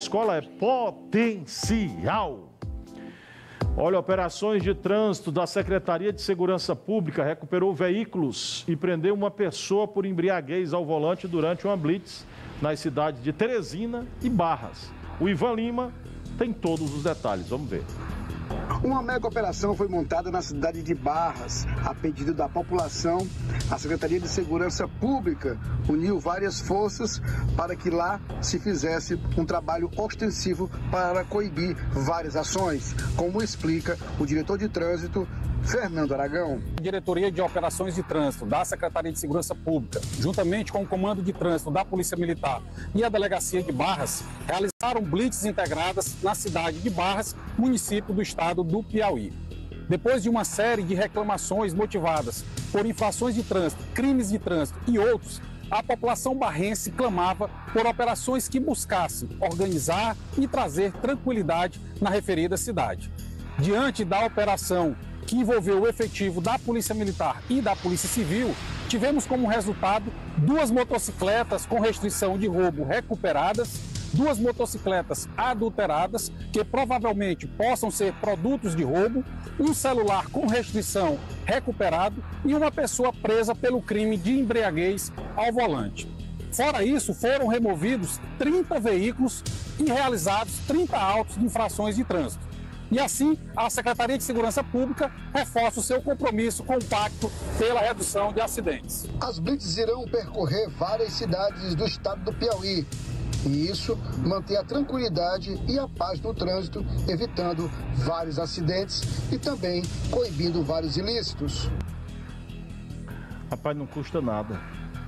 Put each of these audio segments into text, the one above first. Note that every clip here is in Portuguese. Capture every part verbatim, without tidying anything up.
escola é potencial. Olha, operações de trânsito da Secretaria de Segurança Pública recuperou veículos e prendeu uma pessoa por embriaguez ao volante durante uma blitz nas cidades de Teresina e Barras. O Ivan Lima tem todos os detalhes, vamos ver. Uma mega operação foi montada na cidade de Barras. A pedido da população, a Secretaria de Segurança Pública uniu várias forças para que lá se fizesse um trabalho ostensivo para coibir várias ações, como explica o diretor de trânsito, Fernando Aragão. A Diretoria de Operações de Trânsito da Secretaria de Segurança Pública, juntamente com o Comando de Trânsito da Polícia Militar e a Delegacia de Barras, realizaram blitz integradas na cidade de Barras, município do estado do Piauí. Depois de uma série de reclamações motivadas por infrações de trânsito, crimes de trânsito e outros, a população barrense clamava por operações que buscassem organizar e trazer tranquilidade na referida cidade. Diante da operação que envolveu o efetivo da Polícia Militar e da Polícia Civil, tivemos como resultado duas motocicletas com restrição de roubo recuperadas, duas motocicletas adulteradas, que provavelmente possam ser produtos de roubo, um celular com restrição recuperado e uma pessoa presa pelo crime de embriaguez ao volante. Fora isso, foram removidos trinta veículos e realizados trinta autos de infrações de trânsito. E assim, a Secretaria de Segurança Pública reforça o seu compromisso com o pacto pela redução de acidentes. As blitz irão percorrer várias cidades do estado do Piauí. E isso mantém a tranquilidade e a paz no trânsito, evitando vários acidentes e também coibindo vários ilícitos. Rapaz, não custa nada.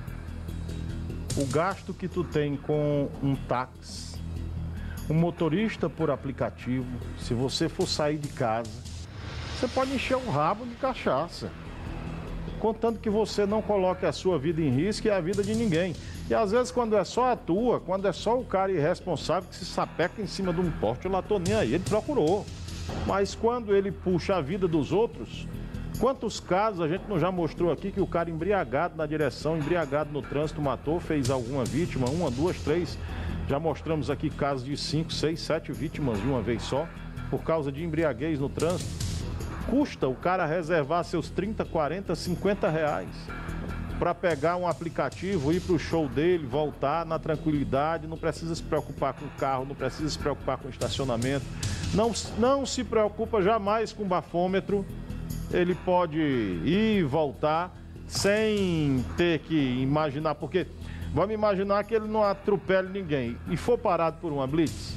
O gasto que tu tem com um táxi, um motorista por aplicativo, se você for sair de casa, você pode encher o rabo de cachaça, contanto que você não coloque a sua vida em risco e a vida de ninguém. E às vezes quando é só a tua, quando é só o cara irresponsável que se sapeca em cima de um poste, eu lá tô nem aí, ele procurou. Mas quando ele puxa a vida dos outros, quantos casos a gente não já mostrou aqui que o cara embriagado na direção, embriagado no trânsito matou, fez alguma vítima, uma, duas, três. Já mostramos aqui casos de cinco, seis, sete vítimas de uma vez só, por causa de embriaguez no trânsito. Custa o cara reservar seus trinta, quarenta, cinquenta reais para pegar um aplicativo, ir para o show dele, voltar na tranquilidade, não precisa se preocupar com o carro, não precisa se preocupar com o estacionamento, não, não se preocupa jamais com o bafômetro, ele pode ir e voltar sem ter que imaginar, porque vamos imaginar que ele não atropele ninguém e for parado por uma blitz.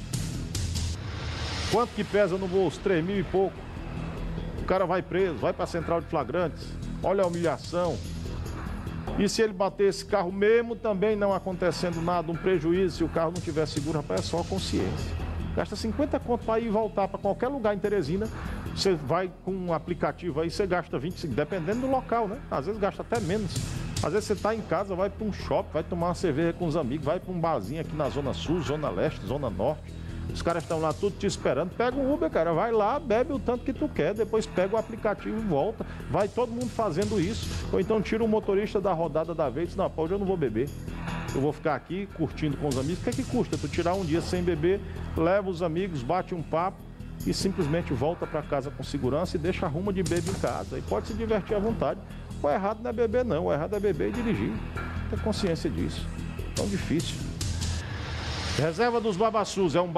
Quanto que pesa no bolso? três mil e pouco. O cara vai preso, vai para a central de flagrantes. Olha a humilhação. E se ele bater esse carro mesmo, também não acontecendo nada, um prejuízo, se o carro não tiver seguro, rapaz, é só a consciência. Gasta cinquenta conto para ir e voltar para qualquer lugar em Teresina. Você vai com um aplicativo aí, você gasta vinte e cinco, dependendo do local, né? Às vezes gasta até menos. Às vezes você está em casa, vai para um shopping, vai tomar uma cerveja com os amigos, vai para um barzinho aqui na Zona Sul, Zona Leste, Zona Norte. Os caras estão lá tudo te esperando. Pega um Uber, cara, vai lá, bebe o tanto que tu quer, depois pega o aplicativo e volta. Vai todo mundo fazendo isso. Ou então tira o motorista da rodada da vez e diz, não, pô, hoje eu não vou beber. Eu vou ficar aqui curtindo com os amigos. O que é que custa? Tu tirar um dia sem beber, leva os amigos, bate um papo e simplesmente volta para casa com segurança e deixa a ruma de bebê em casa. E pode se divertir à vontade. O errado não é beber, não. O errado é beber e dirigir. Ter consciência disso. Tão difícil. Reserva dos Babassus é um